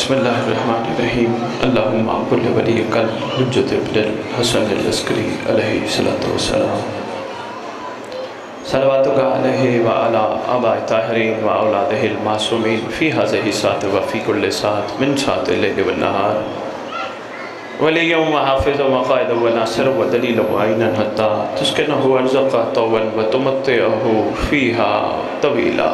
بسم اللہ الرحمن الرحیم اللہم کل ولی کل حجت ابن الحسن العسکری علیہ السلام صلواتک علیہ وعلا آباء طاہرین واولادہ المعصومین فی هذه الساعة وفی کل ساعة من ساعة اللیل والنہار ولی وحافظ وقائد وناصر ودلیل وعینا حتی تسکنہ ارزق طولا وتمتعہ فیہا طویلا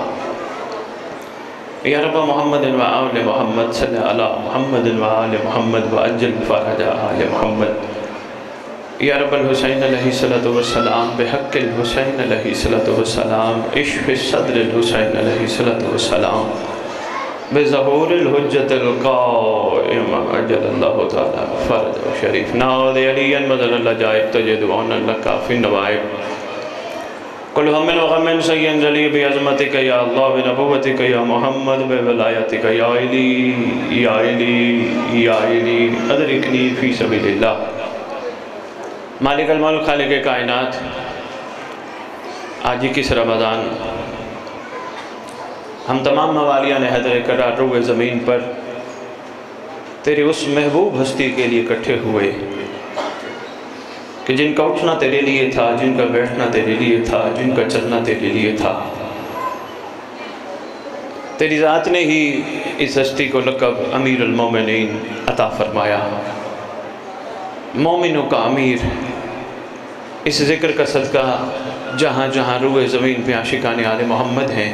یا رب محمد و آل محمد صلی علی محمد و آل محمد و اجل فرج آل محمد یا رب الحسین علیہ السلام بحق الحسین علیہ السلام اشف صدر الحسین علیہ السلام بظہور الحجت القائم عجل اللہ تعالی فرج و شریف ناود علی مدر اللہ جائب تجدعون اللہ کافی نوائب کل ہم و غم سین ذلی بعظمتک یا اللہ بنبوتک یا محمد بولایتک یا علی یا علی یا علی ادرکنی فی سبیل اللہ مالک الملک خالق کائنات آج 21 رمضان ہم تمام موالیان حیدر کرار روئے زمین پر تیرے اس محبوب ہستی کے لیے اکٹھے ہوئے کہ جن کا اٹھنا تیرے لیے تھا، جن کا بیٹھنا تیرے لیے تھا، جن کا چلنا تیرے لیے تھا. تیری ذات نے ہی اس ہستی کو لقب امیر المومنین عطا فرمایا. مومنوں کا امیر. اس ذکر کا صدقہ جہاں جہاں روئے زمین پہ عاشقان آل محمد ہیں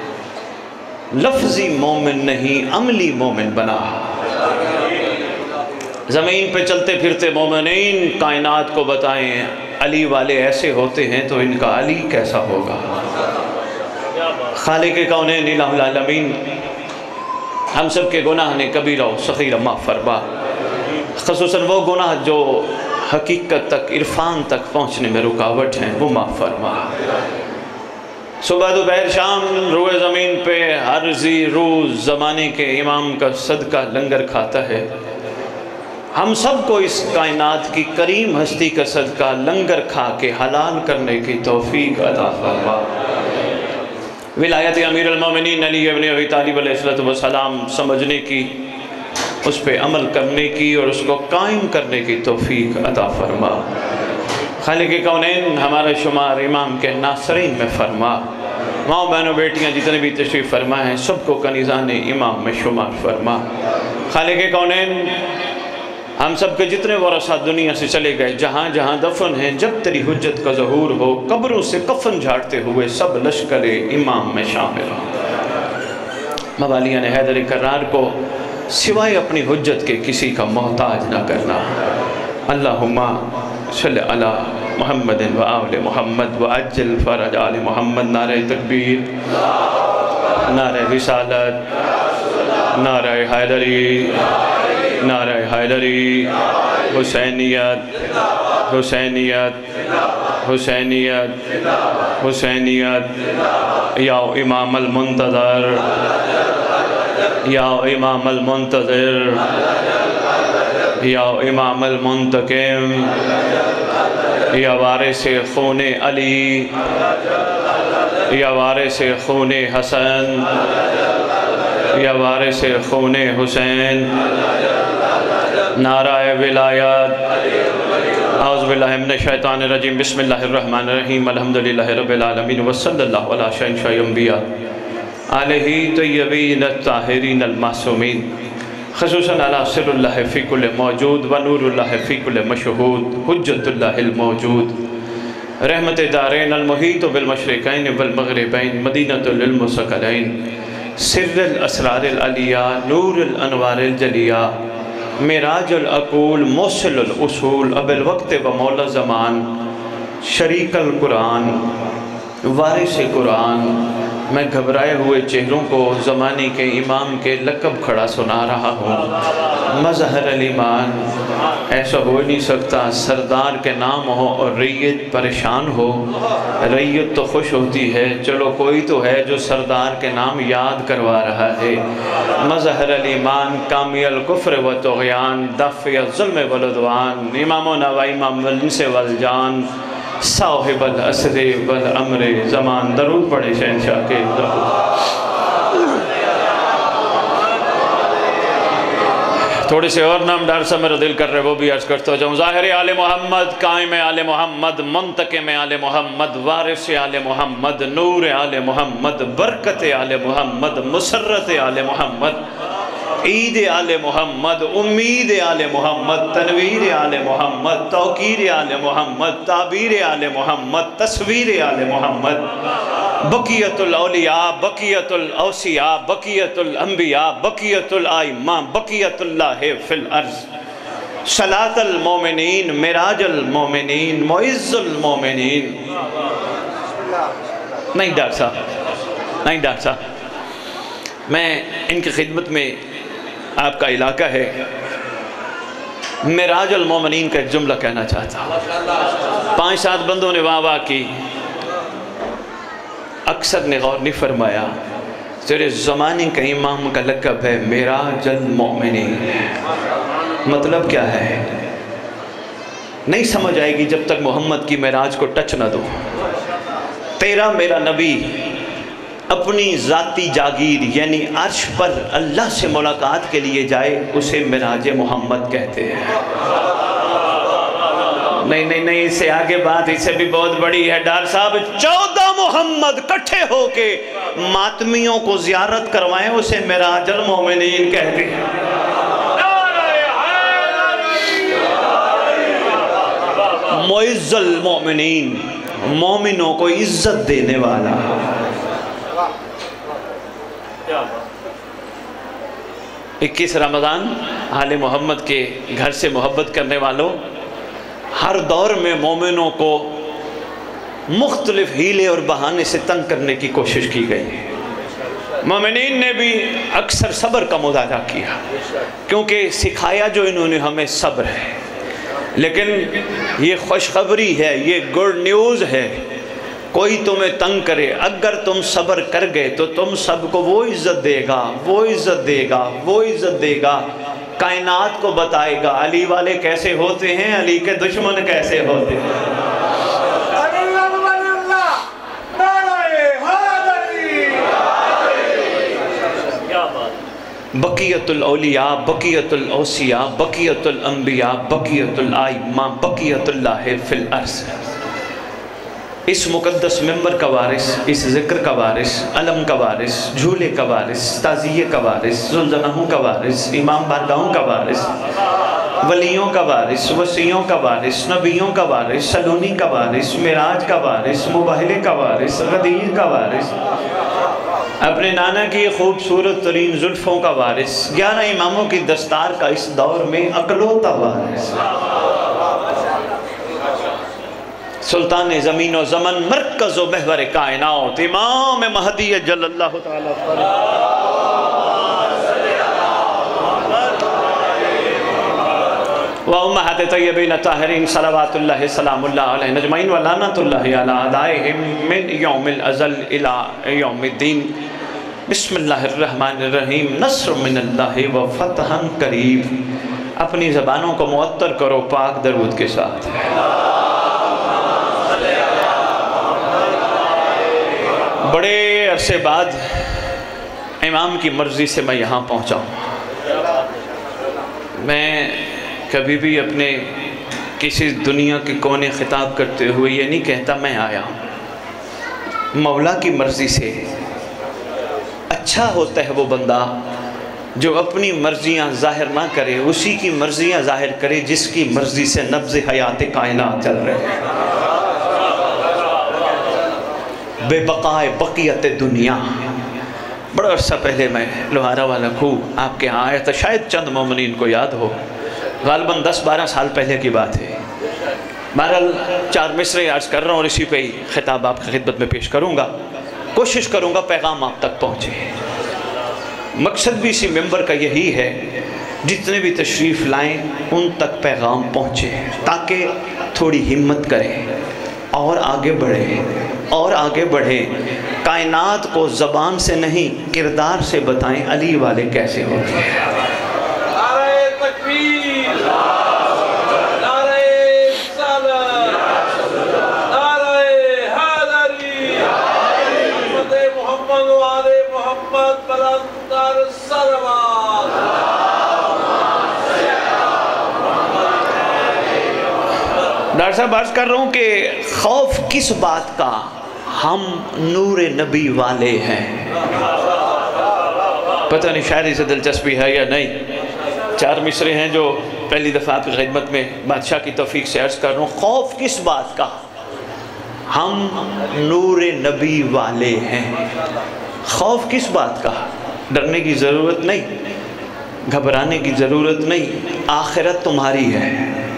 لفظی مومن نہیں عملی مومن بنا. زمین پہ چلتے پھرتے مومنین کائنات کو بتائیں علی والے ایسے ہوتے ہیں تو ان کا علی کیسا ہوگا. خالق کونین الہ العالمین ہم سب کے گناہ نے کبیرہ و صغیرہ معاف فرما، خصوصاً وہ گناہ جو حقیقت تک عرفان تک پہنچنے میں رکاوٹ ہیں وہ معاف فرما. صبح دوپہر شام روئے زمین پہ ہر ذی روز زمانے کے امام کا صدقہ لنگر کھاتا ہے. ہم سب کو اس کائنات کی کریم ہستی کا صدقہ لنگر کھا کے حلال کرنے کی توفیق عطا فرما. ولایت امیر المومنین علی ابن ابی طالب علیہ السلام سمجھنے کی، اس پہ عمل کرنے کی اور اس کو قائم کرنے کی توفیق عطا فرما. خالق کونین ہمارا شمار امام کے ناصرین میں فرما. ماں بہنوں بیٹیاں جتنے بھی تشریف فرما ہیں سب کو کنیزان امام میں شمار فرما. خالق کونین ہم سب کے جتنے ورثہ دنیا سے چلے گئے جہاں جہاں دفن ہیں جب تیری حجت کا ظہور ہو قبروں سے کفن جھاڑتے ہوئے سب لشکر امام میں شامل ہوں. موالیان حیدر کرار کو سوائے اپنی حجت کے کسی کا محتاج نہ کرنا. اللہم صلی علی محمد و آل محمد و عجل فرج آل محمد. نعرہ تکبیر، نعرہ رسالت، نعرہ حیدری، نعرہ حیدری، حسینیت، حسینیت، حسینیت، حسینیت. یا امام المنتظر، یا امام المنتظر، یا امام المنتقم، یا وارث خون علی، یا وارث خون حسن، یا وارث خون حسین. نعرہ ولایت. اعوذ باللہ من الشیطان الرجیم. بسم اللہ الرحمن الرحیم. الحمدللہ رب العالمین وصلی اللہ علی شہنشاہ الانبیاء علیہ طیبین الطاہرین المعصومین خصوصاً علی سر اللہ فی کل موجود و نور اللہ فی کل مشہود حجت اللہ الموجود رحمت دارین المحیط بالمشرقین والمغربین مدینۃ للمثقلین سر الاسرار العلیہ نور الانوار الجلیہ معراج العقول موصل الاصول اب الوقت و مولا زمان شریک القرآن وارث قرآن. میں گھبرائے ہوئے چہروں کو زمانے کے امام کے لقب کھڑا سنا رہا ہوں. مظہر الایمان. ایسا ہو نہیں سکتا سردار کے نام ہو اور ریت پریشان ہو. ریت تو خوش ہوتی ہے چلو کوئی تو ہے جو سردار کے نام یاد کروا رہا ہے. مظہر الایمان کامی الکفر و طغیان دفع الظلم والعدوان امامنا و امام الانس والجان صاحب العصر والامر زمان. درود پڑھے شہنشاہ کے درود. تھوڑے سے اور نام ڈار سا میرا دل کر رہے وہ بھی عرض کرتا جاؤں. ظاہر آل محمد، قائم آل محمد، منتقم آل محمد، وارث آل محمد، نور آل محمد، برکت آل محمد، مسرت آل محمد، عید آل محمد، امید آل محمد، تنویر آل محمد، توقیر آل محمد، تعبیر آل محمد، تصویر آل محمد، بقیت الاولیاء، بقیت الاوصیاء، بقیت الانبیاء، بقیت الائمہ، بقیت اللہ فی الارض، صلاۃ المومنین، معراج المومنین، معز المومنین. نہیں ڈاکٹر صاحب، نہیں ڈاکٹر صاحب، میں ان کی خدمت میں آپ کا علاقہ ہے، معراج المومنین کا ایک جملہ کہنا چاہتا ہوں. 5-7 بندوں نے واہ واہ کی، اکثر نے غور نہیں فرمایا تیرے زمانے کا امام کا لقب ہے معراج المومنین. مطلب کیا ہے؟ نہیں سمجھ آئے گی جب تک محمد کی معراج کو ٹچ نہ دو. تیرا میرا نبی اپنی ذاتی جاگیر یعنی عرش پر اللہ سے ملاقات کے لیے جائے، اسے معراج محمد کہتے ہیں. نہیں اس سے آگے بات اس سے بھی بہت بڑی ہے. ڈار صاحب 14 محمد کٹھے ہو کے ماتمیوں کو زیارت کروائیں، اسے معراج المومنین کہتے ہیں. معز المومنین، مومنوں کو عزت دینے والا. 21 رمضان آل محمد کے گھر سے محبت کرنے والوں، ہر دور میں مومنوں کو مختلف ہیلے اور بہانے سے تنگ کرنے کی کوشش کی گئی. مومنین نے بھی اکثر صبر کا مظاہرہ کیا، کیونکہ سکھایا جو انہوں نے ہمیں صبر ہے. لیکن یہ خوشخبری ہے، یہ گڈ نیوز ہے. کوئی تمہیں تنگ کرے، اگر تم صبر کر گئے تو تم سب کو وہ عزت دے گا، وہ عزت دے گا، وہ عزت دے گا. کائنات کو بتائے گا علی والے کیسے ہوتے ہیں، علی کے دشمن کیسے ہوتے ہیں. بقیت الاولیاء، بقیت الاوصیاء، بقیت الانبیاء، بقیت الائمہ، بقیت اللہ فی الارض. اس مقدس ممبر کا وارث، اس ذکر کا وارث، علم کا وارث، جھولے کا وارث، تعزیے کا وارث، ذوالجناحوں کا وارث، امام بارگاہوں کا وارث، ولیوں کا وارث، وصیوں کا وارث، نبیوں کا وارث، سلونی کا وارث، معراج کا وارث، مباہلے کا وارث، غدیر کا وارث، اپنے نانا کی خوبصورت ترین زلفوں کا وارث، 11 اماموں کی دستار کا اس دور میں اکلوتا وارث، سلطان زمین و زمن، مرکز و محور کائنات، امام مہدی جل اللہ تعالیٰ وَأُمَّهَاتِ طَيِّبِينَ طاہرین صلوات اللہ سلام اللہ علیہ نجمعین وَلَعنَةُ اللَّهِ عَلَىٰ أَعْدَائِهِمْ مِنْ یوم الازل إِلَىٰ یوم الدین. بسم اللہ الرحمن الرحیم. نصر من اللہ وفتح قریب. اپنی زبانوں کو معطر کرو پاک درود کے ساتھ. بڑے عرصے بعد امام کی مرضی سے میں یہاں پہنچا ہوں. میں کبھی بھی اپنے کسی دنیا کے کونے خطاب کرتے ہوئے یہ نہیں کہتا میں آیا ہوں. مولا کی مرضی سے. اچھا ہوتا ہے وہ بندہ جو اپنی مرضیاں ظاہر نہ کرے، اسی کی مرضیاں ظاہر کرے جس کی مرضی سے نبض حیات کائنات چل رہے ہیں. بے بقائے بقیت دنیا. بڑا عرصہ پہلے میں لوہارا والا کھو آپ کے ہاں آیا تھا، شاید چند مومنین کو یاد ہو، غالباً 10-12 سال پہلے کی بات ہے. بہرحال 4 مصرے عرض کر رہا ہوں اور اسی پہ ہی خطاب آپ کی خدمت میں پیش کروں گا. کوشش کروں گا پیغام آپ تک پہنچے. مقصد بھی اسی ممبر کا یہی ہے، جتنے بھی تشریف لائیں ان تک پیغام پہنچے تاکہ تھوڑی ہمت کریں اور آگے بڑھیں اور آگے بڑھیں. کائنات کو زبان سے نہیں کردار سے بتائیں علی والے کیسے ہوتے ہیں. ڈاکٹر صاحب عرض کر رہا ہوں کہ خوف کس بات کا؟ ہم نور نبی والے ہیں۔ پتہ نہیں شاعری سے دلچسپی ہے یا نہیں، 4 مصرے ہیں جو پہلی دفعہ آپ کی خدمت میں بادشاہ کی توفیق سے عرض کر رہا ہوں۔ خوف کس بات کا؟ ہم نور نبی والے ہیں۔ خوف کس بات کا؟ ڈرنے کی ضرورت نہیں، گھبرانے کی ضرورت نہیں، آخرت تمہاری ہے۔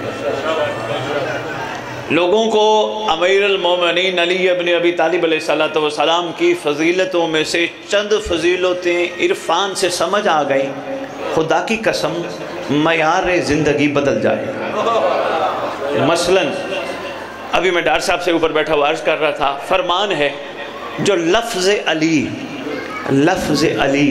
لوگوں کو امیر المومنین علی ابن ابی طالب علیہ السلام کی فضیلتوں میں سے چند فضیلتیں عرفان سے سمجھ آ گئی، خدا کی قسم معیار زندگی بدل جائے گا۔ مثلاً ابھی میں ڈاکٹر صاحب سے اوپر بیٹھا ہوا عرض کر رہا تھا، فرمان ہے جو لفظ علی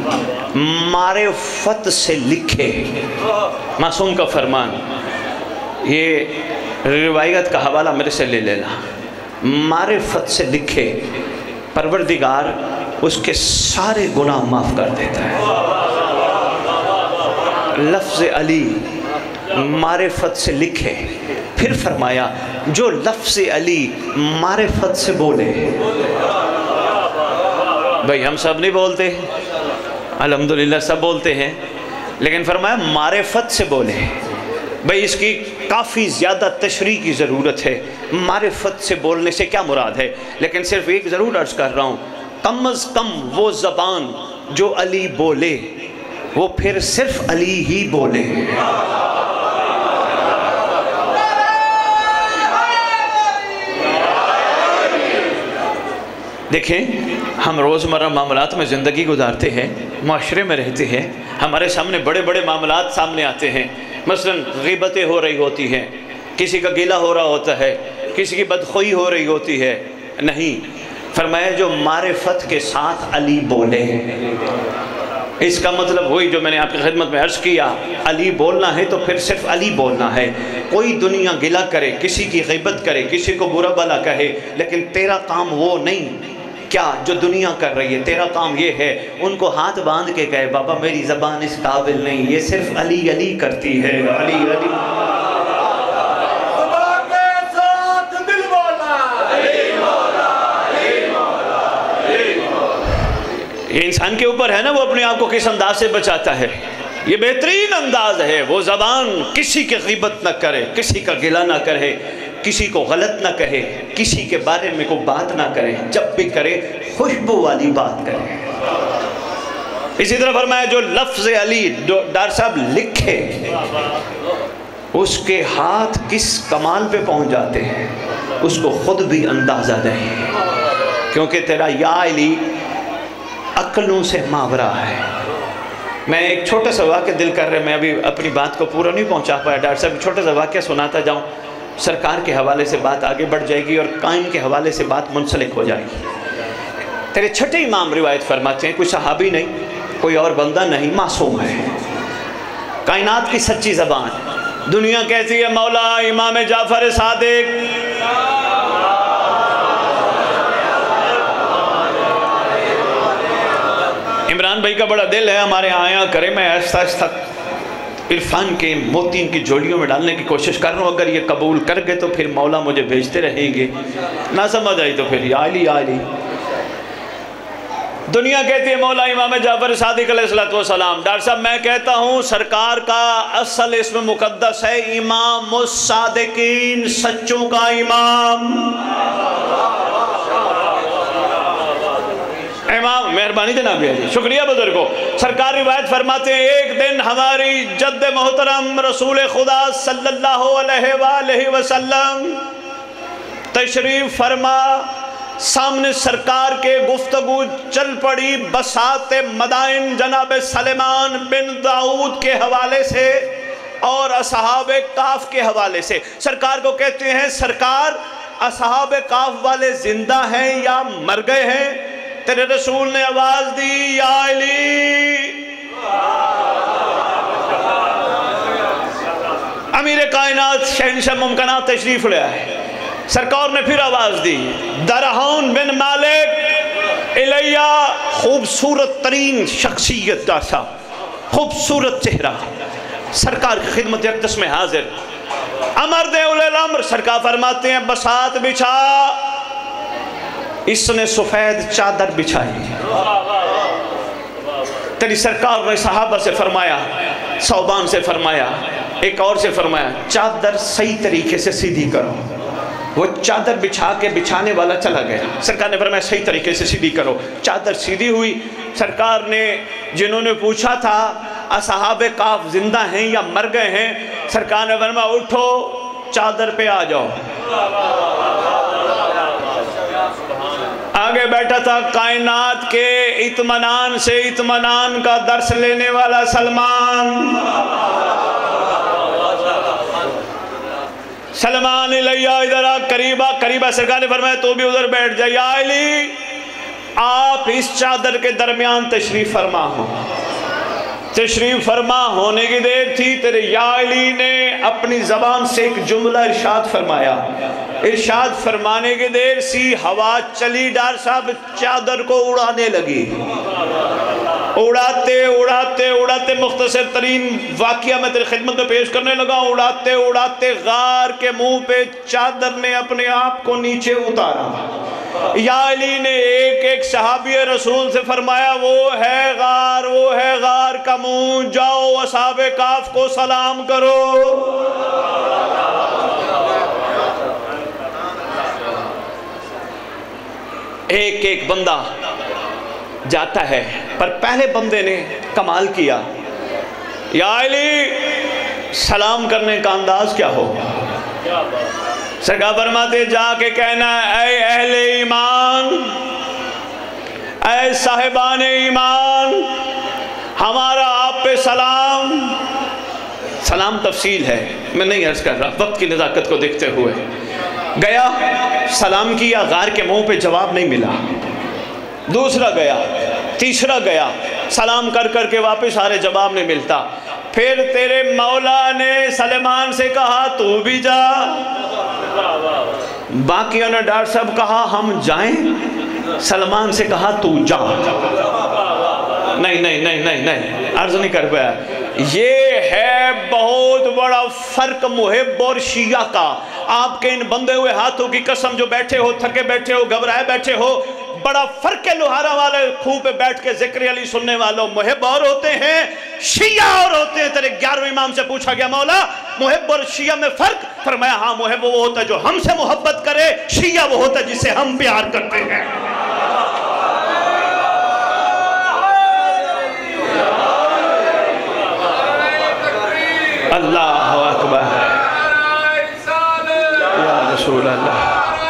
معرفت سے لکھے، معصوم کا فرمان، یہ روایت کا حوالہ میرے سے لے لینا، معرفت سے لکھے پروردگار اس کے سارے گناہ معاف کر دیتا ہے۔ لفظ علی معرفت سے لکھے، پھر فرمایا جو لفظ علی معرفت سے بولے۔ بھئی ہم سب نہیں بولتے، الحمدللہ سب بولتے ہیں، لیکن فرمایا معرفت سے بولے۔ بھئی اس کی کافی زیادہ تشریح کی ضرورت ہے، معرفت سے بولنے سے کیا مراد ہے، لیکن صرف ایک ضرور عرض کر رہا ہوں، کم از کم وہ زبان جو علی بولے وہ پھر صرف علی ہی بولے۔ دیکھیں ہم روزمرہ معاملات میں زندگی گزارتے ہیں، معاشرے میں رہتے ہیں، ہمارے سامنے بڑے بڑے معاملات سامنے آتے ہیں، مثلا غیبتیں ہو رہی ہوتی ہیں، کسی کا گلہ ہو رہا ہوتا ہے، کسی کی بدخوئی ہو رہی ہوتی ہے، نہیں، فرمایا جو معرفت کے ساتھ علی بولے۔ اس کا مطلب وہی جو میں نے آپ کی خدمت میں عرض کیا، علی بولنا ہے تو پھر صرف علی بولنا ہے۔ کوئی دنیا گلہ کرے، کسی کی غیبت کرے، کسی کو برا بھلا کہے، لیکن تیرا کام وہ نہیں کیا جو دنیا کر رہی ہے، تیرا کام یہ ہے ان کو ہاتھ باندھ کے کہے بابا میری زبان اس قابل نہیں، یہ صرف علی علی کرتی ہے، علی علی۔ یہ انسان کے اوپر ہے نا وہ اپنے آپ کو کس انداز سے بچاتا ہے، یہ بہترین انداز ہے، وہ زبان کسی کی غیبت نہ کرے، کسی کا گلہ نہ کرے، کسی کو غلط نہ کہے، کسی کے بارے میں کوئی بات نہ کرے، جب بھی کرے خوشبو والی بات کرے۔ اسی طرح فرمایا جو لفظ علی ڈاکٹر صاحب لکھے اس کے ہاتھ کس کمال پہ پہنچ جاتے ہیں اس کو خود بھی اندازہ نہیں، کیونکہ تیرا یا علی عقلوں سے ماورا ہے۔ میں ایک چھوٹا سا واقعہ دل کر رہے، میں ابھی اپنی بات کو پورا نہیں پہنچا پایا، ڈاکٹر صاحب چھوٹا سا واقعہ سناتا جاؤں، سرکار کے حوالے سے بات آگے بڑھ جائے گی اور قائم کے حوالے سے بات منسلک ہو جائے گی۔ تیرے چھٹے امام روایت فرماتے ہیں، کوئی صحابی نہیں، کوئی اور بندہ نہیں، معصوم ہے، کائنات کی سچی زبان، دنیا کہتی ہے مولا امام جعفر صادق، عمران بھائی کا بڑا دل ہے ہمارے آیا کرے، میں آہستہ آہستہ عرفان کے موتی ان کی جوڑیوں میں ڈالنے کی کوشش کر رہا ہوں، اگر یہ قبول کر گئے تو پھر مولا مجھے بھیجتے رہیں گے، نہ سمجھ آئی تو پھر یا علی یا علی۔ دنیا کہتی ہے مولا امام جعفر صادق علیہ السلام، ڈاکٹر صاحب میں کہتا ہوں سرکار کا اصل اسم مقدس ہے امام الصادقین، سچوں کا امام۔ امام مہربانی جناب علی، شکریہ بزرگوں۔ سرکار روایت فرماتے ہیں ایک دن ہماری جد محترم رسول خدا صلی اللہ علیہ وآلہ وسلم تشریف فرما، سامنے سرکار کے گفتگو چل پڑی بساط مدائن جناب سلیمان بن داؤد کے حوالے سے اور اصحاب کاف کے حوالے سے۔ سرکار کو کہتے ہیں سرکار اصحاب کاف والے زندہ ہیں یا مر گئے ہیں؟ تیرے رسول نے آواز دی یا علی۔ امیر کائنات شہنشاہ ممکنات تشریف لے آئے، سرکار نے پھر آواز دی درہون بن مالک الیہ، خوبصورت ترین شخصیت داشا، خوبصورت چہرہ، سرکار کی خدمت اقدس میں حاضر، امر دے اولی الامر سرکار فرماتے ہیں بساط بچھا، اس نے سفید چادر بچھائی۔ تیری سرکار نے صحابہ سے فرمایا، صوبان سے فرمایا، ایک اور سے فرمایا چادر صحیح طریقے سے سیدھی کرو۔ وہ چادر بچھا کے بچھانے والا چلا گیا، سرکار نے فرمایا صحیح طریقے سے سیدھی کرو۔ چادر سیدھی ہوئی۔ سرکار نے جنہوں نے پوچھا تھا اصحاب کہف زندہ ہیں یا مر گئے ہیں، سرکار نے فرمایا اٹھو چادر پہ آ جاؤ۔ آگے بیٹھا تھا کائنات کے اطمینان سے اطمینان کا درس لینے والا سلمان۔ سلمان علیہ ادھر قریبا قریبا، سرکار نے فرمایا تو بھی ادھر بیٹھ جائے۔ یا علی آپ اس چادر کے درمیان تشریف فرما ہو۔ تشریف فرما ہونے کی دیر تھی، تیرے یا علی نے اپنی زبان سے ایک جملہ ارشاد فرمایا۔ ارشاد فرمانے کی دیر سی ہوا چلی، ڈار صاحب چادر کو اڑانے لگی۔ اڑاتے اڑاتے اڑاتے، مختصر ترین واقعہ میں تیری خدمت میں پیش کرنے لگا، اڑاتے اڑاتے غار کے منہ پہ چادر نے اپنے آپ کو نیچے اتارا۔ یا علی نے ایک ایک صحابی رسول سے فرمایا وہ ہے غار کا منہ، جاؤ اصحاب کہف کو سلام کرو۔ ایک ایک بندہ جاتا ہے، پر پہلے بندے نے کمال کیا۔ یا علی سلام کرنے کا انداز کیا ہو؟ سرکار فرماتے جا کے کہنا اے اہل ایمان، اے صاحبان ایمان، ہمارا آپ پہ سلام۔ سلام تفصیل ہے، میں نہیں عرض کر رہا، وقت کی نزاکت کو دیکھتے ہوئے گیا، سلام کیا، غار کے منہ پہ جواب نہیں ملا۔ دوسرا گیا، تیسرا گیا، سلام کر کر کے واپس آ رہے، جواب نہیں ملتا۔ پھر تیرے مولا نے سلمان سے کہا تو بھی جا۔ باقیوں نے ڈاکٹر صاحب کہا ہم جائیں، سلمان سے کہا تو جا۔ نہیں عرض نہیں کر پایا۔ یہ ہے بہت بڑا فرق محب اور شیعہ کا۔ آپ کے ان بندے ہوئے ہاتھوں کی قسم، جو بیٹھے ہو، تھکے بیٹھے ہو، گھبرائے بیٹھے ہو، بڑا فرق ہے لوہارا والے کھو پہ بیٹھ کے ذکر علی سننے والوں۔ محب اور ہوتے ہیں، شیعہ اور ہوتے ہیں۔ تیرے 11ویں امام سے پوچھا گیا مولا محب اور شیعہ میں فرق؟ فرمایا ہاں، محب وہ ہوتا ہے جو ہم سے محبت کرے، شیعہ وہ ہوتا ہے جسے ہم پیار کرتے ہیں۔ اللہ اکبر، یا رسول اللہ،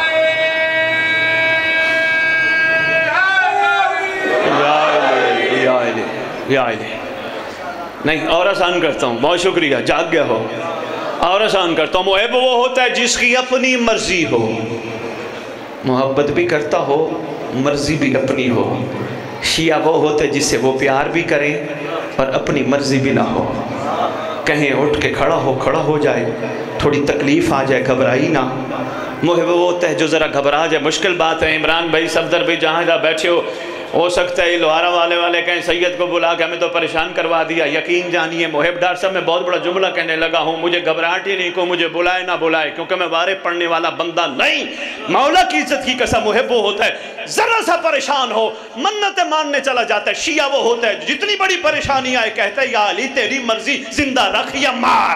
یا علی۔ نہیں اور آسان کرتا ہوں، بہت شکریہ، جاگ گیا ہو، اور آسان کرتا ہوں۔ محب وہ ہوتا ہے جس کی اپنی مرضی ہو، محبت بھی کرتا ہو، مرضی بھی اپنی ہو۔ شیعہ وہ ہوتا ہے جس سے وہ پیار بھی کریں اور اپنی مرضی بھی نہ ہو۔ کہیں اٹھ کے کھڑا ہو جائے، تھوڑی تکلیف آ جائے، گھبرائی نہ۔ محب وہ ہوتا ہے جو ذرا گھبرا جائے، مشکل بات ہے۔ عمران بھائی، صفدر بھائی، جہاں بیٹھے ہو سکتا ہے لوہارا والے کہیں سید کو بلا کے ہمیں تو پریشان کروا دیا۔ یقین جانیے محب ڈار صاحب میں بہت بڑا جملہ کہنے لگا ہوں، مجھے گھبراہٹ ہی نہیں کو مجھے بلائے نہ بلائے، کیونکہ میں وارے پڑھنے والا بندہ نہیں۔ مولا کی عزت کی قسم، محب وہ ہوتا ہے ذرا سا پریشان ہو منتیں ماننے چلا جاتا ہے۔ شیعہ وہ ہوتا ہے جتنی بڑی پریشانی آئے کہتا ہے یا علی تیری مرضی، زندہ رکھ یا مار۔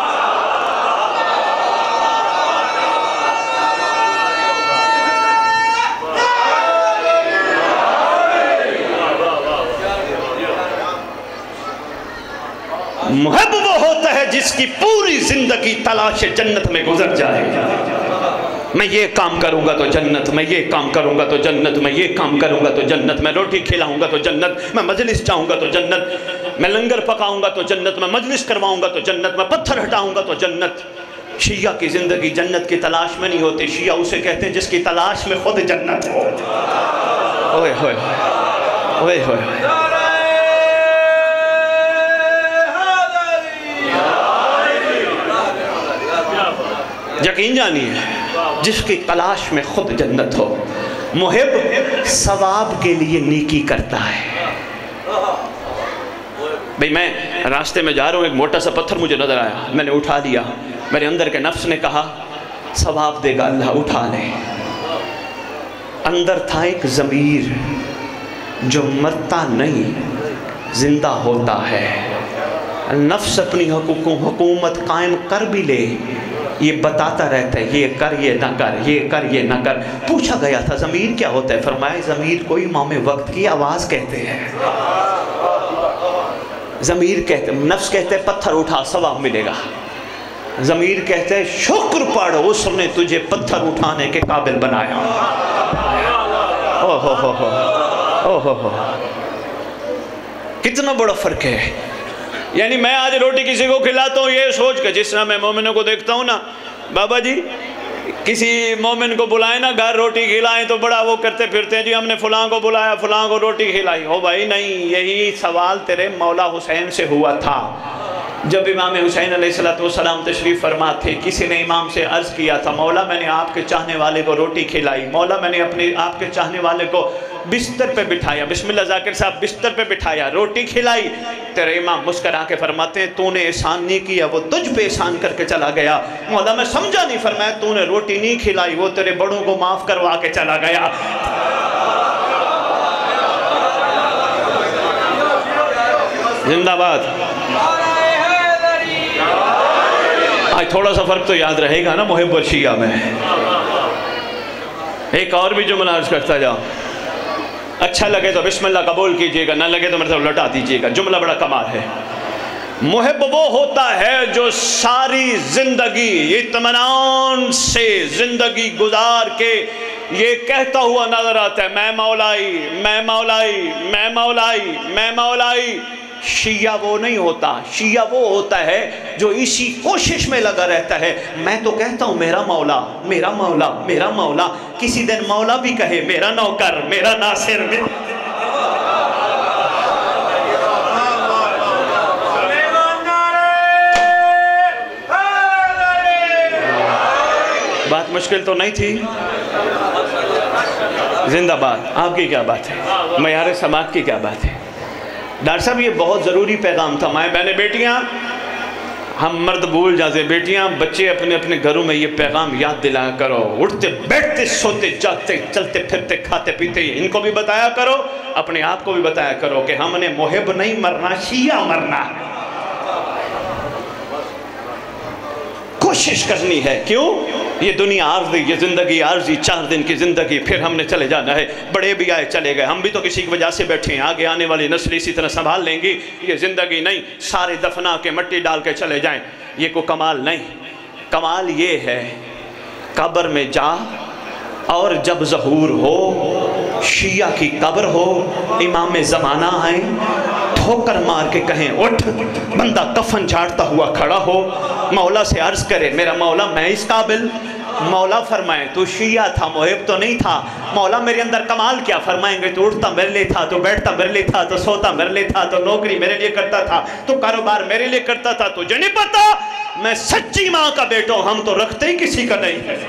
محب وہ ہوتا ہے جس کی پوری زندگی تلاش جنت میں گزر جائے۔ میں یہ کام کروں گا تو جنت، میں یہ کام کروں گا تو جنت، میں یہ کام کروں گا تو جنت، میں روٹی کھلاؤں گا تو جنت، میں مجلس جاؤں گا تو جنت، میں لنگر پکاؤں گا تو جنت، میں مجلس کرواؤں گا تو جنت، میں پتھر ہٹاؤں گا تو جنت۔ شیعہ کی زندگی جنت کی تلاش میں نہیں ہوتی، شیعہ اسے کہتے ہیں جس کی تلاش میں خود جنت ہو۔ اوئے ہوئے اوئے ہوئے، یقین جانیے جس کی تلاش میں خود جنت ہو۔ محب ثواب کے لیے نیکی کرتا ہے۔ بھئی میں راستے میں جا رہا ہوں، ایک موٹا سا پتھر مجھے نظر آیا، میں نے اٹھا لیا، میرے اندر کے نفس نے کہا ثواب دے گا اللہ، اٹھا لے۔ اندر تھا ایک ضمیر جو مرتا نہیں زندہ ہوتا ہے۔ نفس اپنی حکومت قائم کر بھی لے، یہ بتاتا رہتا ہے یہ کر یہ نہ کر، یہ کر یہ نہ کر۔ پوچھا گیا تھا ضمیر کیا ہوتا ہے؟ فرمایا ضمیر کو امام وقت کی آواز کہتے ہیں۔ ضمیر کہتے، نفس کہتے ہیں پتھر اٹھا ثواب ملے گا، ضمیر کہتے ہیں شکر پڑھ اس نے تجھے پتھر اٹھانے کے قابل بنایا۔ کتنا بڑا فرق ہے۔ یعنی میں آج روٹی کسی کو کھلاتا ہوں یہ سوچ کر، جس طرح میں مومنوں کو دیکھتا ہوں نا، بابا جی کسی مومن کو بلائیں نا گھر روٹی کھلائیں تو بڑا وہ کرتے پھرتے ہیں، جی ہم نے فلاں کو بلایا فلاں کو روٹی کھلائی۔ ہو بھائی نہیں، یہی سوال تیرے مولا حسین سے ہوا تھا جب امام حسین علیہ السلام تشریف فرما تھے۔ کسی نے امام سے عرض کیا تھا مولا میں نے آپ کے چاہنے والے کو روٹی کھلائی، مولا میں نے اپنے آپ کے چاہنے والے کو بستر پہ بٹھایا، بسم اللہ ذاکر صاحب بستر پہ بٹھایا، روٹی کھلائی۔ تیرے امام مسکرا کے فرماتے ہیں تو نے احسان نہیں کیا، وہ تجھ پہ احسان کر کے چلا گیا۔ مولا میں سمجھا نہیں، فرمایا تو نے روٹی نہیں کھلائی، وہ تیرے بڑوں کو معاف کروا کے چلا گیا۔ زندہ باد۔ آج تھوڑا سا فرق تو یاد رہے گا نا محب اور شیعہ میں۔ ایک اور بھی جملہ عرض کرتا جاؤ، اچھا لگے تو بسم اللہ قبول کیجئے گا، نہ لگے تو میرے طرف لٹا دیجئے گا۔ جملہ بڑا کمال ہے۔ محب وہ ہوتا ہے جو ساری زندگی اطمینان سے زندگی گزار کے یہ کہتا ہوا نظر آتا ہے میں مولائی میں مولائی میں مولائی میں مولائی۔ شیعہ وہ نہیں ہوتا، شیعہ وہ ہوتا ہے جو اسی کوشش میں لگا رہتا ہے میں تو کہتا ہوں میرا مولا میرا مولا میرا مولا، کسی دن مولا بھی کہے میرا نوکر میرا ناصر۔ بات مشکل تو نہیں تھی؟ زندہ باد۔ آپ کی کیا بات ہے؟ معیار سماعت کی کیا بات ہے؟ ڈاکٹر صاحب یہ بہت ضروری پیغام تھا۔ مائیں بہنیں بیٹیاں، ہم مرد بھول جاتے، بیٹیاں بچے اپنے اپنے گھروں میں یہ پیغام یاد دلایا کرو، اٹھتے بیٹھتے سوتے جاگتے چلتے پھرتے کھاتے پیتے ان کو بھی بتایا کرو، اپنے آپ کو بھی بتایا کرو کہ ہم نے محب نہیں مرنا، شیعہ مرنا ہے۔ کوشش کرنی ہے، کیوں؟ یہ دنیا عارضی، یہ زندگی عارضی، 4 دن کی زندگی، پھر ہم نے چلے جانا ہے۔ بڑے بھی آئے چلے گئے، ہم بھی تو کسی کی وجہ سے بیٹھے ہیں، آگے آنے والی نسل اسی طرح سنبھال لیں گی۔ یہ زندگی نہیں سارے دفنا کے مٹی ڈال کے چلے جائیں، یہ کوئی کمال نہیں۔ کمال یہ ہے قبر میں جا اور جب ظہور ہو، شیعہ کی قبر ہو، امام زمانہ آئیں ٹھوکر مار کے کہیں اٹھ، بندہ کفن جھاڑتا ہوا کھڑا ہو، مولا سے عرض کرے میرا مولا میں اس قابل، مولا فرمائیں تو شیعہ تھا محب تو نہیں تھا، مولا میرے اندر کمال کیا؟ فرمائیں گے تو اٹھتا میرے لیے تھا، تو بیٹھتا میرے لیے تھا، تو سوتا میرے لیے تھا، تو نوکری میرے لیے کرتا تھا، تو کاروبار میرے لیے کرتا تھا، تجھے نہیں پتا میں سچی ماں کا بیٹا ہوں، ہم تو رکھتے ہی کسی کا نہیں ہے۔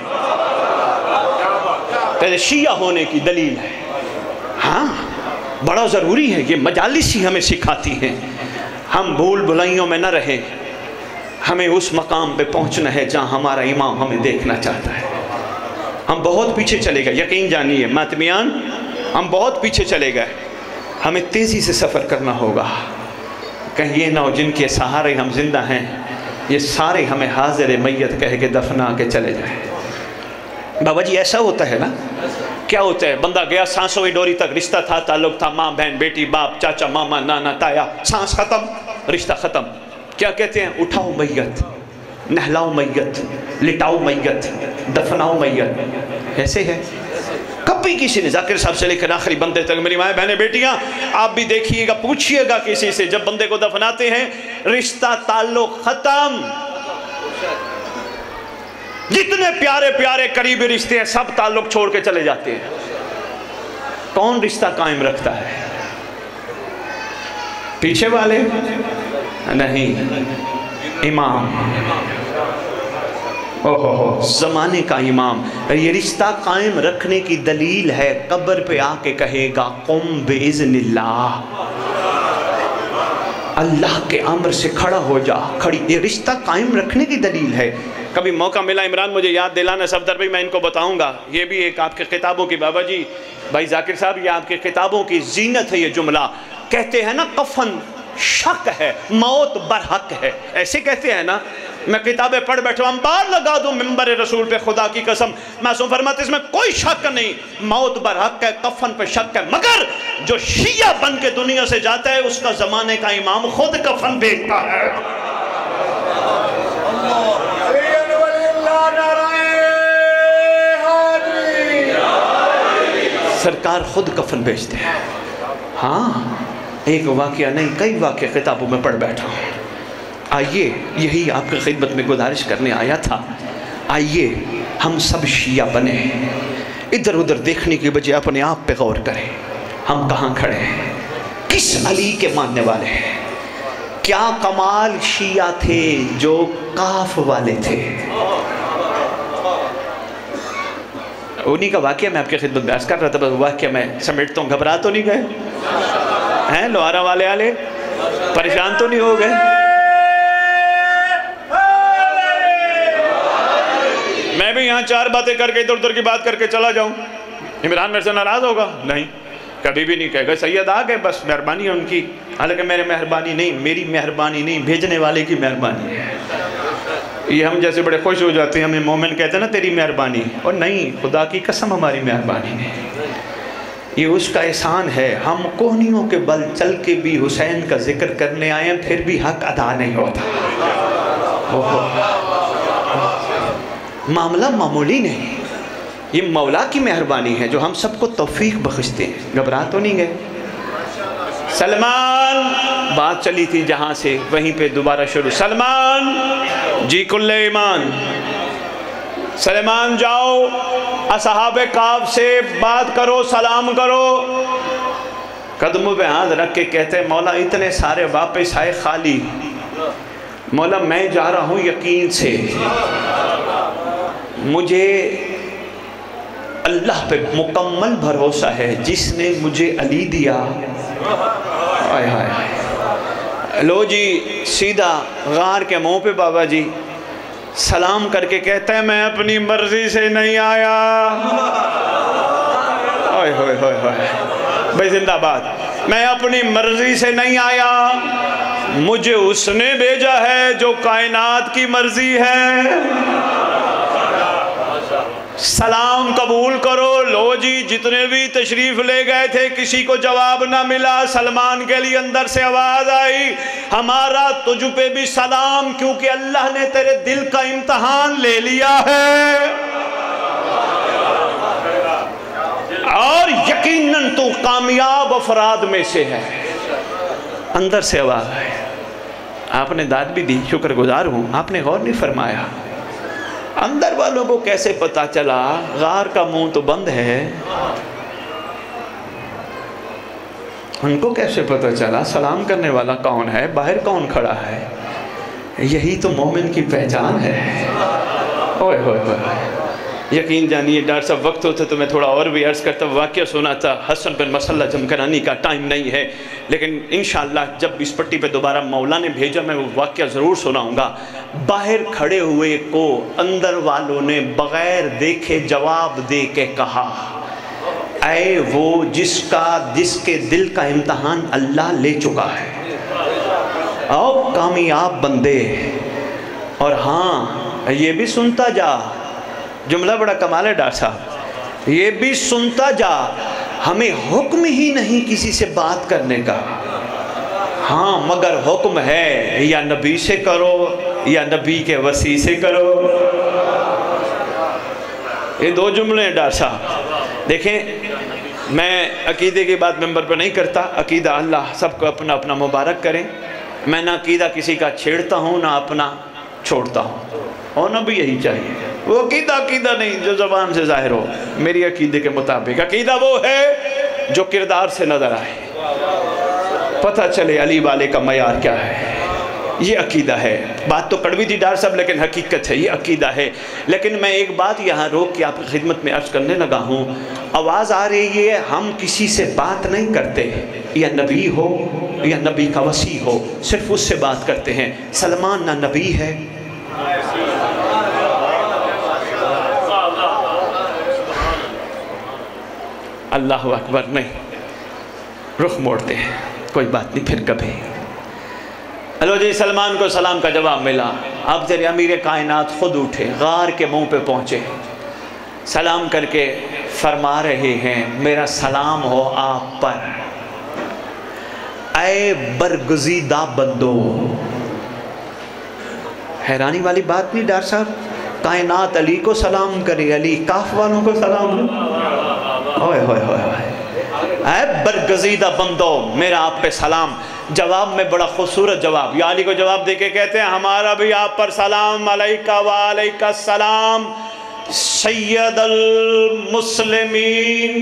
تیرے شیعہ ہونے کی دلیل ہے۔ ہاں بڑا ضروری ہے، یہ مجالس ہی ہمیں سکھاتی ہیں۔ ہم بھول بھلائیوں میں نہ رہیں، ہمیں اس مقام پہ پہنچنا ہے جہاں ہمارا امام ہمیں دیکھنا چاہتا ہے۔ ہم بہت پیچھے چلے گئے، یقین جانیے ماتمیان، ہم بہت پیچھے چلے گئے، ہمیں تیزی سے سفر کرنا ہوگا۔ کہیں یہ نہ ہو جن کے سہارے ہم زندہ ہیں یہ سارے ہمیں حاضر میت کہہ کے دفنا کے چلے جائیں۔ بابا جی ایسا ہوتا ہے نا؟ کیا ہوتا ہے؟ بندہ گیا سانسوں کی ڈوری تک، رشتہ تھا، تعلق تھا، ماں بہن بیٹی باپ چاچا ماما نانا تایا، سانس ختم، رشتہ ختم۔ کیا کہتے ہیں؟ اٹھاؤ میت، نہلاؤ میت، لٹاؤ میت، دفناؤ میت۔ ایسے ہے؟ کبھی کسی نے ذاکر صاحب سے لے کر آخری بندے تک، میری مائیں بہنیں بیٹیاں آپ بھی دیکھیے گا، پوچھئے گا کسی سے، جب بندے کو دفناتے ہیں رشتہ تعلق ختم، جتنے پیارے پیارے قریبی رشتے ہیں سب تعلق چھوڑ کے چلے جاتے ہیں۔ کون رشتہ قائم رکھتا ہے؟ پیچھے والے نہیں، امام، زمانے کا امام۔ یہ رشتہ قائم رکھنے کی دلیل ہے، قبر پہ آ کے کہے گا قم باذن اللہ، اللہ کے امر سے کھڑا ہو جا، کھڑی۔ یہ رشتہ قائم رکھنے کی دلیل ہے۔ کبھی موقع ملا عمران مجھے یاد دلانا صفدر بھائی، میں ان کو بتاؤں گا، یہ بھی ایک آپ کے کتابوں کی، بابا جی بھائی ذاکر صاحب، یہ آپ کے کتابوں کی زینت ہے یہ جملہ. کہتے ہیں نا کفن شک ہے، موت برحق ہے، ایسے کہتے ہیں نا. میں کتابیں پڑھ بیٹھا ہوں، بار لگا دوں ممبر رسول پہ، خدا کی قسم معصوم فرماتے اس میں کوئی شک نہیں، موت برحق ہے، کفن پہ شک ہے. مگر جو شیعہ بن کے دنیا سے جاتا ہے اس کا زمانے کا امام خود کفن بیچتا ہے. سرکار خود کفن بیچتے ہیں. ہاں ایک واقعہ نہیں، کئی واقعہ کتابوں میں پڑھ بیٹھا ہوں. آئیے یہی آپ کی خدمت میں گزارش کرنے آیا تھا، آئیے ہم سب شیعہ بنے، ادھر ادھر دیکھنے کی بجائے اپنے آپ پہ غور کریں. ہم کہاں کھڑے ہیں؟ کس علی کے ماننے والے ہیں؟ کیا کمال شیعہ تھے جو کاف والے تھے؟ انہی کا واقعہ میں آپ کی خدمت میں عرض کر رہا تھا، بس واقعہ میں سمیٹتا ہوں. گھبرا تو نہیں گئے ہیں لوہارا والے آلے؟ پریشان تو نہیں ہو گئے؟ میں بھی یہاں چار باتیں کر کے ادھر ادھر کی بات کر کے چلا جاؤں، عمران میرے سے ناراض ہوگا؟ نہیں، کبھی بھی نہیں کہے گا. سید آ گئے بس مہربانی ہے ان کی، حالانکہ میری مہربانی نہیں، میری مہربانی نہیں، بھیجنے والے کی مہربانی ہے. یہ ہم جیسے بڑے خوش ہو جاتے ہیں، ہمیں مومن کہتے ہیں نا تیری مہربانی، اور نہیں، خدا کی قسم ہماری مہربانی نہیں، یہ اس کا احسان ہے. ہم کوہنیوں کے بل چل کے بھی حسین کا ذکر کرنے آئے ہیں، پھر بھی حق ادا نہیں ہوتا. معاملہ معمولی نہیں، یہ مولا کی مہربانی ہے جو ہم سب کو توفیق بخشتے ہیں. گھبرا تو نہیں گئے؟ سلمان، بات چلی تھی جہاں سے وہیں پہ دوبارہ شروع. سلمان جی کل ایمان، سلمان جاؤ اصحاب کاف سے بات کرو، سلام کرو. قدموں پہ ہاتھ رکھ کے کہتے ہیں مولا اتنے سارے واپس آئے خالی. مولا میں جا رہا ہوں یقین سے، مجھے اللہ پہ مکمل بھروسہ ہے جس نے مجھے علی دیا. آئے ہائے. لو جی سیدھا غار کے منہ پہ بابا جی سلام کر کے کہتا ہے میں اپنی مرضی سے نہیں آیا. آئے ہوئے ہوئے ہوئے بھائی زندہ باد. میں اپنی مرضی سے نہیں آیا، مجھے اس نے بھیجا ہے جو کائنات کی مرضی ہے. سلام قبول کرو. لو جی جتنے بھی تشریف لے گئے تھے کسی کو جواب نہ ملا. سلمان کے لیے اندر سے آواز آئی ہمارا تجھ پہ بھی سلام، کیونکہ اللہ نے تیرے دل کا امتحان لے لیا ہے اور یقیناً تو کامیاب افراد میں سے ہے. اندر سے آواز آئی. آپ نے داد بھی دی، شکر گزار ہوں. آپ نے غور نہیں فرمایا اندر والوں کو کیسے پتا چلا؟ غار کا منہ تو بند ہے، ان کو کیسے پتا چلا سلام کرنے والا کون ہے، باہر کون کھڑا ہے؟ یہی تو مومن کی پہچان ہے. اوئے ہوئے ہوئے. یقین جانیے ڈاکٹر صاحب وقت ہوتا تو میں تھوڑا اور بھی عرض کرتا. واقعہ سنا تھا حسن بن مسلح جمکرانی کا، ٹائم نہیں ہے، لیکن انشاءاللہ جب اس پٹی پہ دوبارہ مولا نے بھیجا میں وہ واقعہ ضرور سناؤں گا. باہر کھڑے ہوئے کو اندر والوں نے بغیر دیکھے جواب دے کے کہا اے وہ جس کے دل کا امتحان اللہ لے چکا ہے، آؤ کامیاب بندے. اور ہاں یہ بھی سنتا جا، جملہ بڑا کمال ہے ڈاکٹر صاحب، یہ بھی سنتا جا ہمیں حکم ہی نہیں کسی سے بات کرنے کا. ہاں مگر حکم ہے یا نبی سے کرو یا نبی کے وصی سے کرو. یہ دو جملے ہیں ڈاکٹر صاحب. دیکھیں میں عقیدے کی بات ممبر پہ نہیں کرتا، عقیدہ اللہ سب کو اپنا اپنا مبارک کریں. میں نہ عقیدہ کسی کا چھیڑتا ہوں نہ اپنا چھوڑتا ہوں، ہونا بھی یہی چاہیے. وہ عقیدہ نہیں جو زبان سے ظاہر ہو، میری عقیدے کے مطابق. عقیدہ وہ ہے جو کردار سے نظر آئے، پتہ چلے علی والے کا معیار کیا ہے. یہ عقیدہ ہے. بات تو کڑوی تھی ڈاکٹر صاحب لیکن حقیقت ہے، یہ عقیدہ ہے. لیکن میں ایک بات یہاں روک کے آپ کی خدمت میں عرض کرنے لگا ہوں. آواز آ رہی ہے ہم کسی سے بات نہیں کرتے، یا نبی ہو یا نبی کا وصی ہو، صرف اس سے بات کرتے ہیں. سلمان نہ نبی ہے अल्लाह अकबर, नहीं, रुख मोड़ते हैं, कोई बात नहीं, फिर कभी। हेलो जी, सलमान को सलाम का जवाब मिला। अब तेरे अमीर कायनात खुद उठे, गार के मुंह पे पहुँचे, सलाम करके फरमा रहे हैं, मेरा सलाम हो आप पर, ऐ बरगुज़ीदा बंदो। हैरानी वाली बात नहीं डॉक्टर साहब, कायनात अली को सलाम करे, अली काफ वालों को सलाम करे। ओए होए होए, ऐ बरगुज़ीदा बंदो, मेरा आप पे सलाम। जवाब में बड़ा खूबसूरत जवाब, या अली को जवाब देके कहते हैं, हमारा भी आप पर सलाम, अलैका व अलैका सलाम सैयदुल मुस्लिमीन।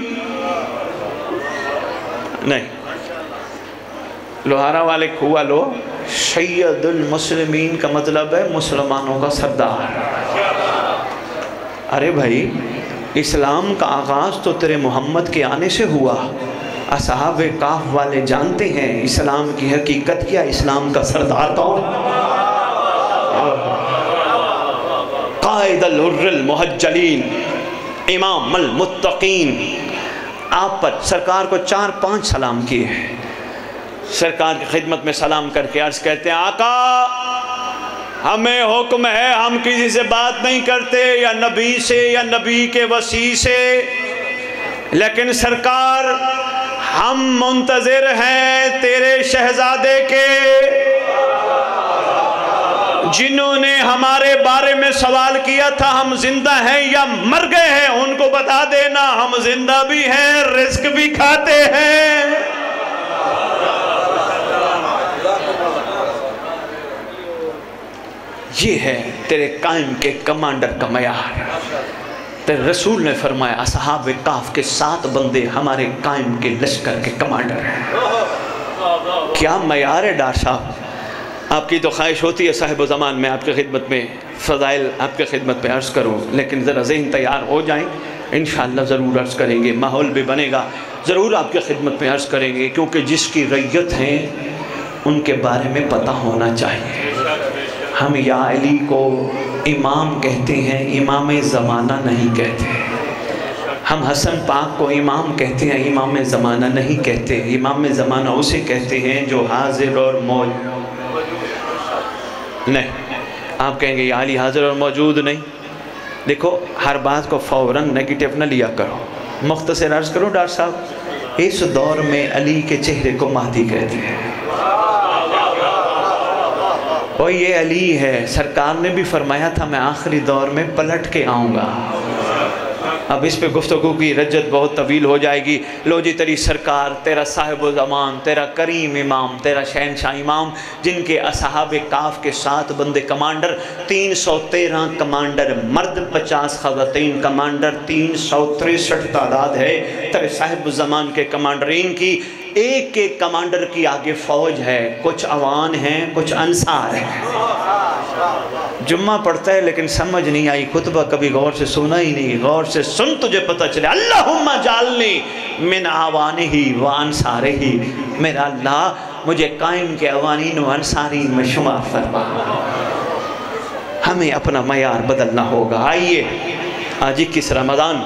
नहीं, लोहारा वाले खुआ लो, सैयदुल मुस्लिमीन का मतलब है मुसलमानों का सरदार। अरे भाई, इस्लाम का आगाज़ तो तेरे मोहम्मद के आने से हुआ। असहाब काफ वाले जानते हैं इस्लाम की हकीकत क्या, इस्लाम का सरदार कौन? कायदुल हुर्रुल मुहज्जलीन, इमामुल मुत्तकीन। आप पर सरकार को 4-5 सलाम किए हैं। सरकार की खिदमत में सलाम करके अर्ज़ कहते हैं, आका हमें हुक्म है, हम किसी से बात नहीं करते, या नबी से या नबी के वसी से, लेकिन सरकार हम मुंतज़िर हैं तेरे शहजादे के, जिन्होंने हमारे बारे में सवाल किया था हम जिंदा हैं या मर गए हैं, उनको बता देना हम जिंदा भी हैं, रिस्क भी खाते हैं। ये है तेरे कायम के कमांडर का मयार। तेरे रसूल ने फरमाया, असहाब काफ के 7 बंदे हमारे कायम के लश्कर के कमांडर हैं। क्या मयार है डॉक्टर साहब। आपकी तो ख्वाहिश होती है साहिब ज़मान में आपकी खिदमत में फ़ज़ाइल आपकी खिदमत में अर्ज़ करूँ, लेकिन ज़रा ज़हन तैयार हो जाएं, इंशाअल्लाह ज़रूर अर्ज़ करेंगे, माहौल भी बनेगा, ज़रूर आपकी खिदमत में अर्ज़ करेंगे, क्योंकि जिसकी रैयत हैं उनके बारे में पता होना चाहिए। हम या अली को इमाम कहते हैं, इमाम ज़माना नहीं कहते। हम हसन पाक को इमाम कहते हैं, इमाम ज़माना नहीं कहते। इमाम ज़माना उसे कहते हैं जो हाजिर और मौजूद नहीं। आप कहेंगे या अली हाजिर और मौजूद नहीं। देखो, हर बात को फ़ौरन नेगेटिव न लिया करो, मुख्तसर अर्ज़ करो डॉक्टर साहब, इस दौर में अली के चेहरे को महदी कहते हैं। और ये अली है, सरकार ने भी फरमाया था मैं आखिरी दौर में पलट के आऊँगा। अब इस पे गुफ्तगू की रज्जत बहुत तवील हो जाएगी। लो जी, तेरी सरकार, तेरा साहिब ज़मान, तेरा करीम इमाम, तेरा शहनशाह इमाम, जिनके असहाब काफ के 7 बंदे कमांडर, 313 कमांडर मर्द, 50 ख़वातीन कमांडर, 363 तादाद है तेरे साहिब ज़मान के कमांडरीन की। एक एक कमांडर की आगे फ़ौज है, कुछ अवान हैं, कुछ अंसार हैं। जुम्मा पढ़ता है लेकिन समझ नहीं आई, खुतबा कभी गौर से सुना ही नहीं। गौर से सुन, तुझे पता चले। अल्लाहुम्मा जालनी मिन आवानिही व अंसारिही, मेरा अल्लाह मुझे कायम के अवानीन व अंसारीन में शुमार फरमा। हमें अपना मयार बदलना होगा। आइए, आज 21 रमज़ान,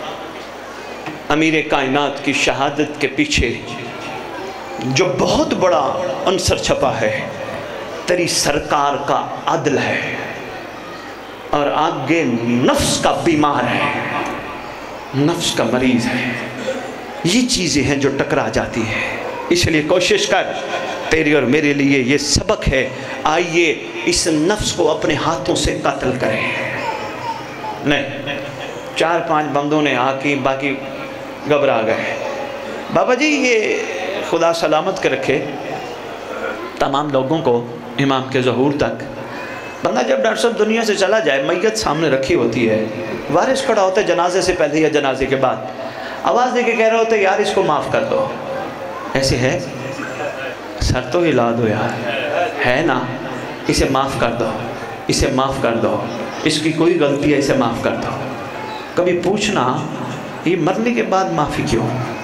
अमीर कायनात की शहादत के पीछे जो बहुत बड़ा अंसर छपा है, तेरी सरकार का अदल है, और आगे नफ्स का बीमार है, नफ्स का मरीज़ है। ये चीज़ें हैं जो टकरा जाती है। इसलिए कोशिश कर, तेरी और मेरे लिए ये सबक है। आइए इस नफ्स को अपने हाथों से कत्ल करें। नहीं, 4-5 बंदों ने आके बाकी घबरा गए। बाबा जी, ये खुदा सलामत के रखे तमाम लोगों को इमाम के ज़हूर तक। बंदा जब डॉक्टर साहब दुनिया से चला जाए, मैयत सामने रखी होती है, वारिस खड़ा होता है जनाजे से पहले या जनाजे के बाद, आवाज़ दे के कह रहे होते यार इसको माफ़ कर दो। ऐसे है, सर तो हिला दो यार, है ना, इसे माफ़ कर दो, इसे माफ़ कर दो, इसकी कोई गलती है, इसे माफ़ कर दो। कभी पूछना ये मरने के बाद माफ़ी क्यों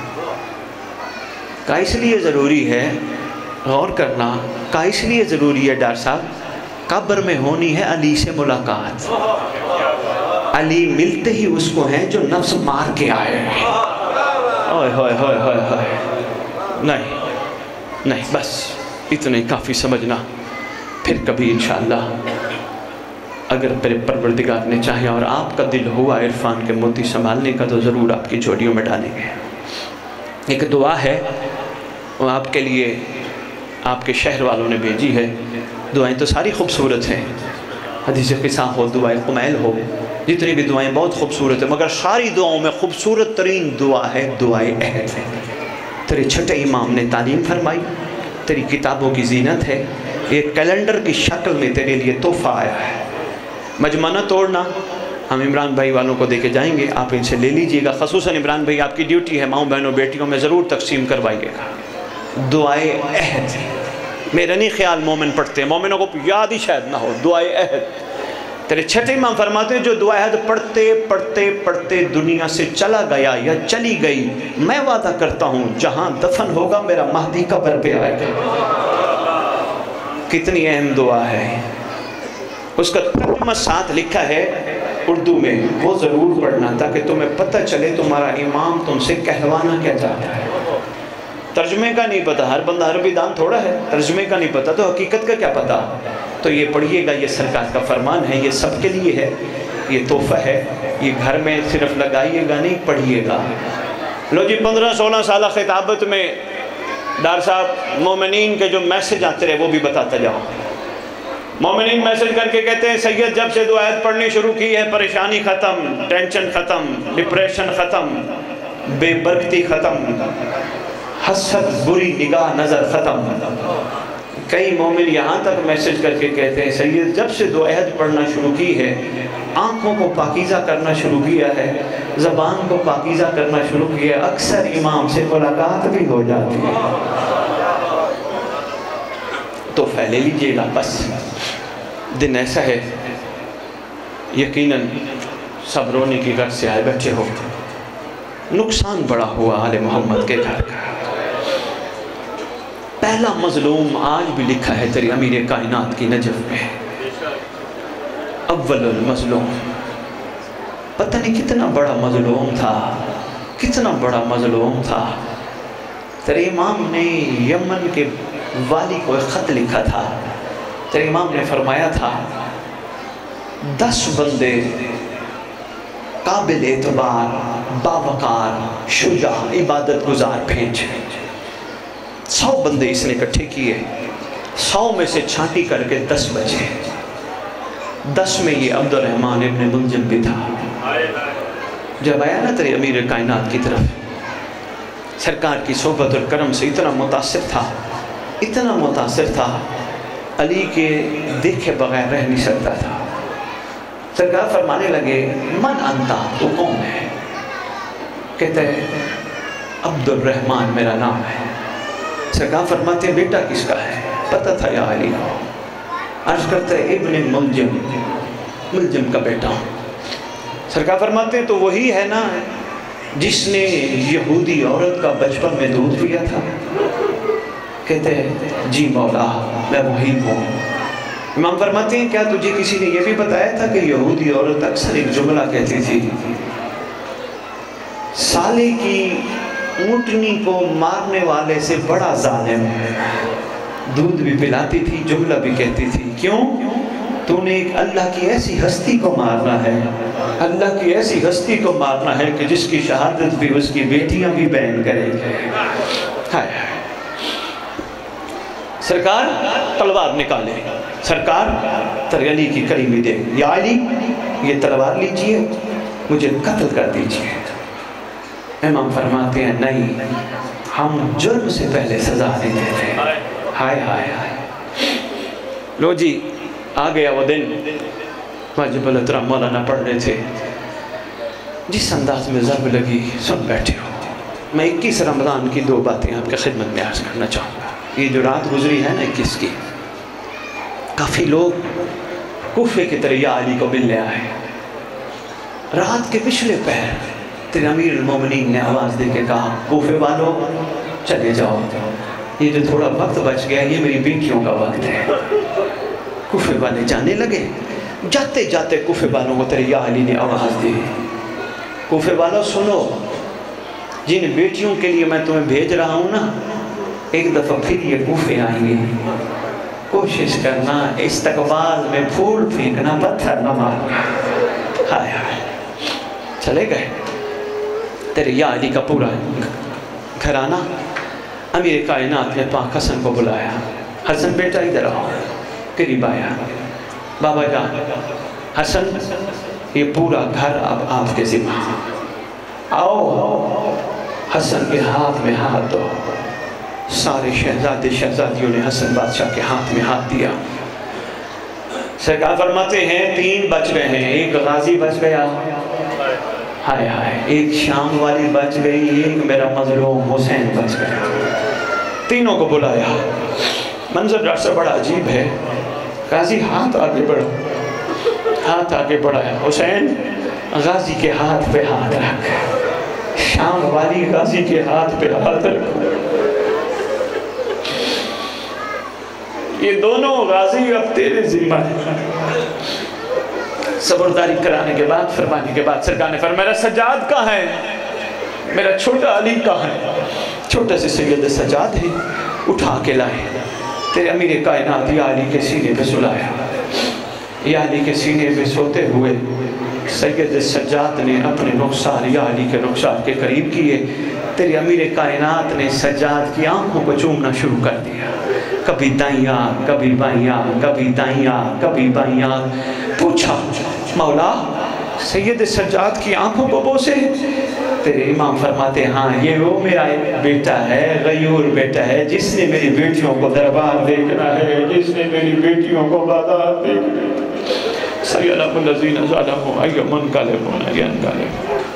का, इसलिए ज़रूरी है गौर करना, का इसलिए ज़रूरी है डॉक्टर साहब, कब्र में होनी है अली से मुलाकात। अली मिलते ही उसको हैं जो नफ्स मार के आए हैं। ओए होए होए होए होए, नहीं नहीं, बस इतने काफ़ी समझना। फिर कभी इंशाअल्लाह अगर मेरे परवरदिगार ने चाहे और आपका दिल हुआ इरफान के मोती संभालने का तो ज़रूर आपकी झोलियों में डालेंगे। एक दुआ है वो आपके लिए आपके शहर वालों ने भेजी है। दुआएं तो सारी खूबसूरत हैं, हदीस क़िसा हो, दुआए कुमैल हो, जितनी भी दुआएं बहुत खूबसूरत है, मगर सारी दुआओं में खूबसूरत तरीन दुआ है दुआए अहद है। तेरे छठे इमाम ने तालीम फरमाई, तेरी किताबों की जीनत है, एक कैलेंडर की शक्ल में तेरे लिए तोहफ़ा आया है। मजमा न तोड़ना, हम इमरान भाई वालों को दे के जाएंगे, आप इनसे ले लीजिएगा। ख़ुसूसन इमरान भाई आपकी ड्यूटी है, माओ बहनों बेटियों में ज़रूर तकसीम करवाइएगा। दुआए अहद, मेरा नहीं ख्याल मोमिन पढ़ते हैं, मोमिनों को याद ही शायद ना हो। दुआए अहद, तेरे छठे इमाम फरमाते हैं जो दुआए अहद पढ़ते पढ़ते पढ़ते दुनिया से चला गया या चली गई, मैं वादा करता हूँ जहाँ दफन होगा मेरा महदी कब्र पे आएगा। कितनी अहम दुआ है, उसका तर्जुमा साथ लिखा है उर्दू में, वो ज़रूर पढ़ना ताकि तुम्हें पता चले तुम्हारा इमाम तुमसे कहवाना क्या चाहता है। तर्जुमे का नहीं पता, हर बंदा अरबी दान थोड़ा है, तर्जुमे का नहीं पता तो हकीकत का क्या पता। तो ये पढ़िएगा, ये सरकार का फरमान है, ये सबके लिए है, ये तोहफ़ा है, ये घर में सिर्फ लगाइएगा नहीं पढ़िएगा। लो जी 15-16 साल खिताबत में डार साहब मोमिनीन के जो मैसेज आते रहे वो भी बताता जाओ। मोमिनीन मैसेज करके कहते हैं सैयद जब से दुआ पढ़नी शुरू की है परेशानी ख़त्म, टेंशन ख़त्म, डिप्रेशन ख़त्म, बेबरकती ख़त्म, हसद बुरी निगाह नज़र ख़त्म। कई मोमिन यहाँ तक मैसेज करके कहते हैं सैयद जब से दुआ पढ़ना शुरू की है आँखों को पाकीज़ा करना शुरू किया है, ज़बान को पाकीज़ा करना शुरू किया है, अक्सर इमाम से मुलाकात भी हो जाती है। तो फैले लीजिएगा, बस दिन ऐसा है यकीनन सब रोने की घर से आए बैठे हो, नुकसान बड़ा हुआ आले मोहम्मद के घर का। पहला मजलूम आज भी लिखा है तेरी अमीर कायनात की नजफ में, अव्वलुल मजलूम। पता नहीं कितना बड़ा मजलूम था, कितना बड़ा मजलूम था। तेरे इमाम ने यमन के वाली को एक ख़त लिखा था, तेरे इमाम ने फरमाया था 10 बंदे काबिल एतबार, बावकार, शुजा, इबादत गुजार भेज। 100 बंदे इसने इकट्ठे किए, 100 में से छांटी करके 10 बचे। 10 में ये अब्दुल रहमान इब्न मुलजिम भी था। जब आया ना तेरे अमीर कायनात की तरफ, सरकार की सोहबत और करम से इतना मुतासिर था, इतना मुतासिर था, अली के देखे बगैर रह नहीं सकता था। सरकार फरमाने लगे मन अंता, तो कौन है? कहते हैं अब्दुल रहमान मेरा नाम है। सरकार फरमाते बेटा किसका है? पता था या अली को। अर्ज करते इब्न मुलजिम, मुलजिम का बेटा हूँ। सरकार फरमाते तो वही है ना जिसने यहूदी औरत का बचपन में दूध पिया था? कहते हैं जी मौला मैं वही हूँ। इमाम फरमाते हैं क्या तुझे किसी ने यह भी बताया था कि यहूदी औरत अक्सर एक जुमला कहती थी, साले की ऊँटनी को मारने वाले से बड़ा जालिम है। दूध भी पिलाती थी, जुमला भी कहती थी। क्यों? तूने एक अल्लाह की ऐसी हस्ती को मारना है, अल्लाह की ऐसी हस्ती को मारना है कि जिसकी शहादत भी उसकी बेटियां भी बयान करेंगे। हाय सरकार तलवार निकाले, सरकार तेरे अली की करीमी दे, या अली ये तलवार लीजिए मुझे कत्ल कर दीजिए। इमाम फरमाते हैं नहीं, हम जुर्म से पहले सजा नहीं देते। हाय हाय हाय। लो जी आ गया वो दिन, वाजिबुल एहतराम मौलाना पढ़ रहे थे, जिस अंदाज में ज़र्ब लगी सुन बैठे हो। मैं 21 रमज़ान की 2 बातें आपके खिदमत में अर्ज़ करना चाहूँगा। ये जो रात गुजरी है ना 21 की, काफ़ी लोग कूफे की तरह या अली को मिलने आए। रात के पिछले पहर तेरे अमीर मोमिनीन ने आवाज़ दे के कहा कूफे वालों चले जाओ, ये जो थोड़ा वक्त बच गया ये मेरी बेटियों का वक्त है। कूफे वाले जाने लगे। जाते जाते कूफे वालों को तेरे या अली ने आवाज़ दी, कूफे वालों सुनो, جن بیٹیوں کے لیے میں تمہیں بھیج رہا ہوں نا، ایک دفعہ پھر یہ کوفے آئیں گے، کوشش کرنا استقبال میں پھول پھینکنا، پتھر نہ مارنا۔ ہائے ہائے، چلے گئے۔ تیرے یا علی کا پورا گھرانہ امیر کائنات نے پاک حسن کو بلایا، حسن بیٹا ادھر آؤ، قریب آیا، بابا جان حسن یہ پورا گھر اب آپ کے ذمہ، آؤ۔ حسن کے ہاتھ میں ہاتھ دو۔ سارے شہزادے شہزادیوں نے حسن بادشاہ کے ہاتھ میں ہاتھ دیا۔ سرکار فرماتے ہیں 3 بچ گئے ہیں، ایک غازی بچ گیا، ہائے ہائے، ایک شام والی بچ گئی، ایک میرا مظلوم حسین بچ گیا۔ تینوں کو بلایا، منظر جیسا بڑا عجیب ہے۔ غازی ہاتھ آگے بڑھو، ہاتھ آگے بڑھایا، حسین غازی کے ہاتھ پہ ہاتھ رکھ، شام والی غازی کے ہاتھ پہ ہاتھ رکھ۔ یہ دونوں غازی اب تیرے ذمہ ہیں۔ صبرداری کرانے کے بعد، فرمانے کے بعد سرکار نے فرمایا میرا سجاد کہاں ہے، میرا چھوٹا علی کہاں ہے؟ چھوٹا سے سید سجاد ہے، اٹھا کے لائے، تیرے امیر کائنات یا علی کے سینے پہ سلایا۔ یا علی کے سینے پہ سوتے ہوئے سید سجاد نے اپنے رخسار یا علی کے رخسار کے قریب کیے، تیرے امیر کائنات نے سجاد کی آنکھوں کو چومنا شروع کر دیا، کبھی دائیں آنکھ، کبھی بائیں آنکھ، کبھی دائیں آنکھ، کبھی بائیں آنکھ۔ پوچھا مولا سید سجاد کی آنکھوں کو بوسے؟ تیرے امام فرماتے ہاں یہ وہ میرا بیٹا ہے، غیور بیٹا ہے، جس نے میری بیٹیوں کو دربار دیکھنا ہے، جس نے میری بیٹیوں کو بازار دیکھنا ہے۔ سَيَعْلَمُ الَّذِينَ ظَلَمُوا أَيَّ مُنْقَلِبٍ يَنْقَلِبُونَ۔